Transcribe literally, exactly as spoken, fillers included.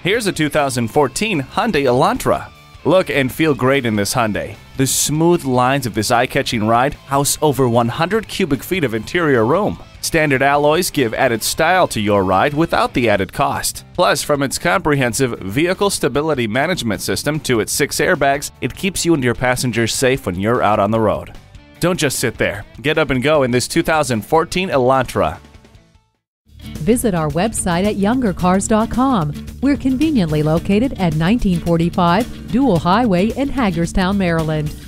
Here's a two thousand fourteen Hyundai Elantra. Look and feel great in this Hyundai. The smooth lines of this eye-catching ride house over one hundred cubic feet of interior room. Standard alloys give added style to your ride without the added cost. Plus, from its comprehensive vehicle stability management system to its six airbags, it keeps you and your passengers safe when you're out on the road. Don't just sit there. Get up and go in this two thousand fourteen Elantra. Visit our website at younger cars dot com. We're conveniently located at nineteen forty-five Dual Highway in Hagerstown, Maryland.